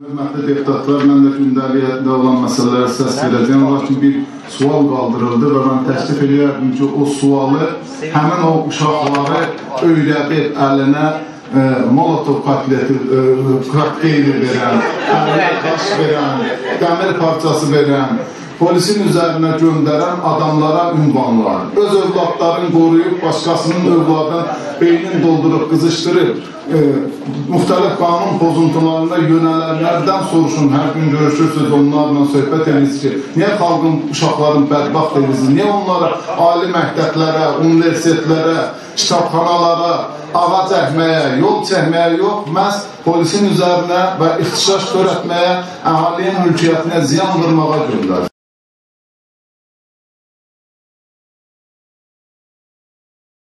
Hörmətli deputatlar, mən də gündəlikdə olan məsələlərə səs verəcəyəm. Lakin bir sual qaldırıldı və mən təklif edirəm ki, o sualı həmin o uşaqları öyrədib əlinə Molotov kokteyli verən, əlinə qaş verən, dəmir parçası verən, polisin üzərinə göndərən adamlara ünvanlar. Öz övladlarını qoruyub, başqasının övladını beynin doldurub, qızışdırıb, müxtəlif qanun pozuntularına yönələnlərdən soruşun, hər gün görüşürsünüz, onlarla söhbət edirsiniz ki, niyə xalqın, uşaqların bədbaxt edirsiniz, niyə onlara ali məktəblərə, universitetlərə, kitabxanalara, ağac əkməyə, yol çəkməyə yox, məhz polisin üzərinə və ixtişaş törətməyə, əhalinin mülkiyyətinə ziyan vurmağa göndərir.